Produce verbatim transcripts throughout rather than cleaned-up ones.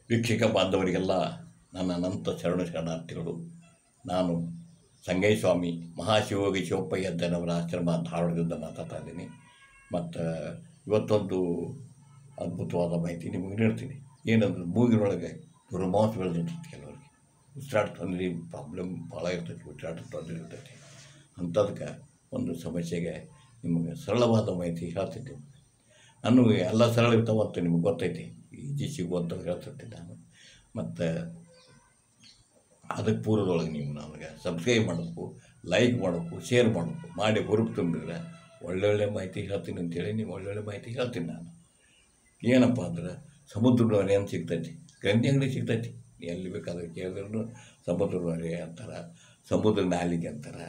ವೀಕ್ಷಕ ಬಾಂಧವರಿಗೆಲ್ಲ ನನ್ನ ಅನಂತ ಶರಣ ಶರಣಾರ್ಥಿಗಳು. ನಾನು ಸಂಗಯ್ಯ ಸ್ವಾಮಿ ಮಹಾಶಿವಯೋಗಿ ಶಿವಪ್ಪಯ್ಯ ಅಜ್ಜನವರ ಆಶ್ರಮ ಧಾರವಾಡದಿಂದ ಮಾತಾಡ್ತಾ ಇದ್ದೀನಿ. ಮತ್ತು ಇವತ್ತೊಂದು ಅದ್ಭುತವಾದ ಮಾಹಿತಿ ನಿಮಗೆ ನೀಡ್ತೀನಿ. ಏನಂದ್ರೆ ಮೂಗಿನೊಳಗೆ ದುರ್ಮಾಂಸ ಬೆಳೆದಿರ್ತೈತಿ. ಕೆಲವರಿಗೆ ಉಸಿರಾಟ ತೊಂದರೆ ಪ್ರಾಬ್ಲಮ್ ಭಾಳ ಇರ್ತೈತಿ, ಉಸಿರಾಟ ತೊಂದರೆ ಇರ್ತೈತಿ. ಅಂಥದಕ್ಕೆ ಒಂದು ಸಮಸ್ಯೆಗೆ ನಿಮಗೆ ಸರಳವಾದ ಮಾಹಿತಿ ಹೇಳ್ತಿದ್ದೆ. ನಾನು ಎಲ್ಲ ಸರಳ ಇರ್ತಾವಂತ ನಿಮಗೆ ಗೊತ್ತೈತಿ, ಈಜಿ ಸಿಗುವಂತ ಹೇಳ್ತಿರ್ತೀನಿ ನಾನು. ಮತ್ತು ಅದಕ್ಕೆ ಪೂರ್ವದೊಳಗೆ ನೀವು ನನಗೆ ಸಬ್ಸ್ಕ್ರೈಬ್ ಮಾಡಬೇಕು, ಲೈಕ್ ಮಾಡಬೇಕು, ಶೇರ್ ಮಾಡಬೇಕು, ಮಾಡಿ ಹುರುಪು ತುಂಬಿದ್ರೆ ಒಳ್ಳೊಳ್ಳೆ ಮಾಹಿತಿ ಹೇಳ್ತೀನಿ ಅಂತೇಳಿ ನೀವು ಒಳ್ಳೊಳ್ಳೆ ಮಾಹಿತಿ ಹೇಳ್ತೀನಿ ನಾನು. ಏನಪ್ಪ ಅಂದ್ರೆ ಸಮುದ್ರದ ಹೊರೆ ಅಂತ ಸಿಗ್ತೈತಿ, ಗ್ರಂಥಿ ಅಂಗಡಿ ಸಿಗ್ತೈತಿ, ಎಲ್ಲಿ ಬೇಕಾದ್ರೆ ಕೇಳಿದ್ರು ಸಮುದ್ರದ ಹೊರೆ ಅಂತಾರೆ, ಸಮುದ್ರ ನಾಲಿಗೆ ಅಂತಾರೆ.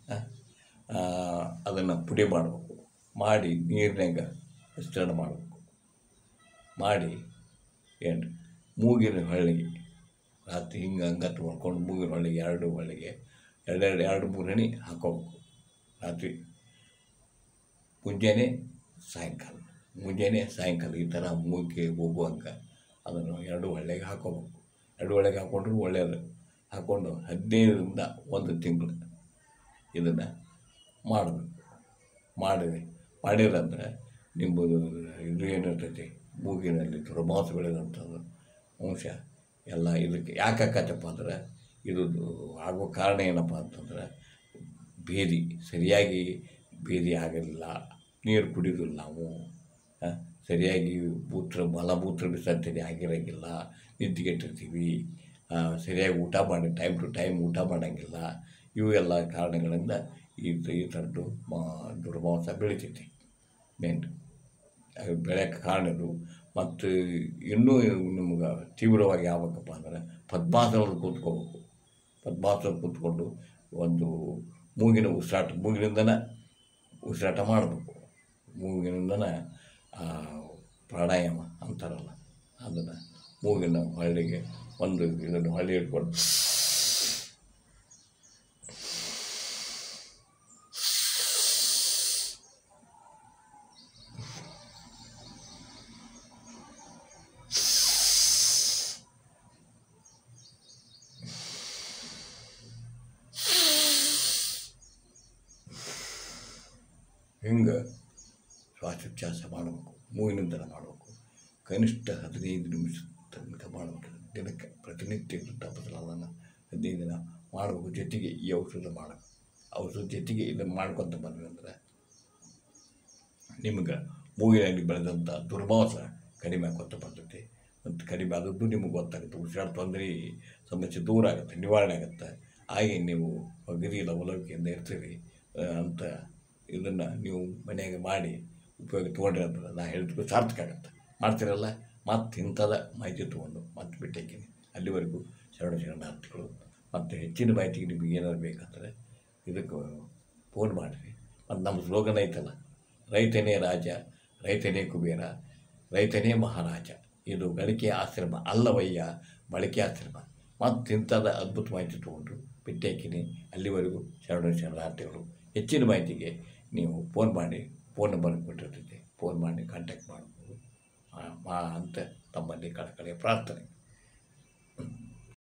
ಅದನ್ನು ಪುಡಿ ಮಾಡಬೇಕು, ಮಾಡಿ ನೀರಿನಾಗ ಮಿಶ್ರಣ ಮಾಡಬೇಕು, ಮಾಡಿ ಏನು ಮೂಗಿನ ಹೊಳ್ಳಿಗೆ ರಾತ್ರಿ ಹಿಂಗೆ ಹಂಗತ್ತು ಮಾಡ್ಕೊಂಡು ಮೂಗಿನ ಹೊಳ್ಳಿಗೆ ಎರಡು ಹೊಳ್ಳಿಗೆ ಎರಡೆರಡು ಎರಡು ಮೂರು ಹನಿ ಹಾಕೋಬೇಕು. ರಾತ್ರಿ ಮುಂಜಾನೆ ಸಾಯಂಕಾಲ ಮುಂಜಾನೆ ಸಾಯಂಕಾಲ ಈ ಥರ ಮೂಗಿಗೆ ಹೋಗುವಂಗೆ ಅದನ್ನು ಎರಡು ಹೊಳ್ಳೆಗೆ ಹಾಕೋಬೇಕು. ಎರಡು ಹೊಳ್ಳೆಗೆ ಹಾಕ್ಕೊಂಡ್ರು ಒಳ್ಳೆಯದು. ಹಾಕ್ಕೊಂಡು ಹದಿನೈದರಿಂದ ಒಂದು ತಿಂಗಳು ಇದನ್ನು ಮಾಡಬೇಕು. ಮಾಡಿದೆ ಮಾಡಿರಂದ್ರೆ ನಿಮ್ಮದು ಇದು ಏನಿರ್ತೈತಿ ಮೂಗಿನಲ್ಲಿ ದುರ್ಮಾಂಸ ಬೆಳೆದಂಥದ್ದು ಅಂಶ ಎಲ್ಲ ಇದಕ್ಕೆ ಯಾಕೆ ಆಕತ್ತಪ್ಪ ಅಂದ್ರೆ ಇದು ಆಗೋ ಕಾರಣ ಏನಪ್ಪ ಅಂತಂದ್ರೆ ಭೇದಿ ಸರಿಯಾಗಿ ಭೇದಿ ಆಗಲಿಲ್ಲ, ನೀರು ಕುಡಿಯೋದಿಲ್ಲ ನಾವು, ಸರಿಯಾಗಿ ಮೂತ್ರ ಮಲಮೂತ್ರ ವಿಸರ್ಜನೆ ಆಗಿರೋಂಗಿಲ್ಲ, ನಿದ್ದೆಗೆಟ್ಟಿರ್ತೀವಿ, ಸರಿಯಾಗಿ ಊಟ ಮಾಡಿ ಟೈಮ್ ಟು ಟೈಮ್ ಊಟ ಮಾಡೋಂಗಿಲ್ಲ. ಇವು ಎಲ್ಲ ಕಾರಣಗಳಿಂದ ಈ ಈ ಥರದ್ದು ದುರ್ಮಾಂಸ ಬೆಳಿತೈತಿ. ಮೇನ್ ಬೆಳೆಯೋಕ್ಕೆ ಕಾರಣ ಇದು. ಮತ್ತು ಇನ್ನೂ ನಿಮ್ಗೆ ತೀವ್ರವಾಗಿ ಯಾವಕ್ಕಪ್ಪ ಅಂದ್ರೆ ಪದ್ಮಾಸನದಲ್ಲಿ ಕೂತ್ಕೋಬೇಕು. ಪದ್ಮಾಸನ ಕೂತ್ಕೊಂಡು ಒಂದು ಮೂಗಿನ ಉಸಿರಾಟ ಮೂಗಿನಿಂದನೇ ಉಸಿರಾಟ ಮಾಡಬೇಕು. ಮೂಗಿನಿಂದನೇ ಪ್ರಾಣಾಯಾಮ ಅಂತಾರಲ್ಲ, ಅದನ್ನು ಮೂಗಿನ ಹೊಳ್ಳಿಗೆ ಒಂದು ಇದನ್ನು ಹೊಳ್ಳಿ ಇಟ್ಕೊಂಡು ಹಿಂಗೆ ಶ್ವಾಸೋಚ್ಛ್ವಾಸ ಮಾಡಬೇಕು. ಮೂಗಿನಿಂದಲೇ ಮಾಡಬೇಕು. ಕನಿಷ್ಠ ಹದಿನೈದು ನಿಮಿಷ ತನಕ ಮಾಡಬೇಕು. ದಿನಕ್ಕೆ ಪ್ರತಿನಿತ್ಯ ತಪ್ಪಸಲ ಅದನ್ನು ಹದಿನೈದು ದಿನ ಮಾಡಬೇಕು. ಜೊತೆಗೆ ಈ ಔಷಧ ಮಾಡಬೇಕು. ಔಷಧ ಜೊತೆಗೆ ಇದನ್ನು ಮಾಡ್ಕೊತ ಬಂದ್ವಿ ಅಂದ್ರೆ ನಿಮ್ಗೆ ಮೂಗಿನಲ್ಲಿ ಬೆಳೆದಂಥ ದುರ್ಮಾಂಸ ಕಡಿಮೆ ಆಗೋತ ಬರ್ತೈತಿ. ಮತ್ತು ಕಡಿಮೆ ಆದದ್ದು ನಿಮಗೆ ಗೊತ್ತಾಗುತ್ತೆ. ಉಸಿರಾಟ ತೊಂದರೆ ಸಮಸ್ಯೆ ದೂರ ಆಗುತ್ತೆ, ನಿವಾರಣೆ ಆಗುತ್ತೆ. ಹಾಗೆ ನೀವು ಗರಿ ಲವಲವಿಕೆಯಿಂದ ಇರ್ತೀರಿ ಅಂತ ಇದನ್ನು ನೀವು ಮನೆಯಾಗ ಮಾಡಿ ಉಪಯೋಗ ತೊಗೊಂಡ್ರಿ ಅಂದ್ರೆ ನಾ ಹೇಳಿದ್ಕು ಸಾರ್ಥಕ ಆಗುತ್ತೆ. ಮಾಡ್ತೀರಲ್ಲ, ಮತ್ತು ಇಂಥದ ಮಾಹಿತಿ ತೊಗೊಂಡು ಮತ್ತೆ ಬಿಟ್ಟಿದ್ದೀನಿ. ಅಲ್ಲಿವರೆಗೂ ಶರಣ ಶರಣಾರ್ಥಿಗಳು. ಮತ್ತು ಹೆಚ್ಚಿನ ಮಾಹಿತಿಗೆ ನಿಮಗೆ ಏನಾದ್ರು ಬೇಕಂದರೆ ಇದಕ್ಕೆ ಫೋನ್ ಮಾಡಿರಿ. ಮತ್ತು ನಮ್ಮ ಸ್ಲೋಗನ್ ಐತಲ್ಲ, ರೈತನೇ ರಾಜ, ರೈತನೇ ಕುಬೇರ, ರೈತನೇ ಮಹಾರಾಜ. ಇದು ಗಳಿಕೆಯ ಆಶ್ರಮ ಅಲ್ಲವಯ್ಯ, ಬಳಕೆ ಆಶ್ರಮ. ಮತ್ತು ಇಂಥದ ಅದ್ಭುತ ಮಾಹಿತಿ ತೊಗೊಂಡ್ರು ಬಿಟ್ಟು ಹಾಕಿನಿ. ಅಲ್ಲಿವರೆಗೂ ಶರಣ ಶರಣಾರ್ಥಿಗಳು. ಹೆಚ್ಚಿನ ಮಾಹಿತಿಗೆ ನೀವು ಫೋನ್ ಮಾಡಿ, ಫೋನ್ ನಂಬರ್ ಕೊಟ್ಟಿರ್ತೈತೆ, ಫೋನ್ ಮಾಡಿ ಕಾಂಟ್ಯಾಕ್ಟ್ ಮಾಡ್ಬೋದು ಅಂತ ತಮ್ಮಲ್ಲಿ ಕಳಕಳಿಯ ಪ್ರಾರ್ಥನೆ.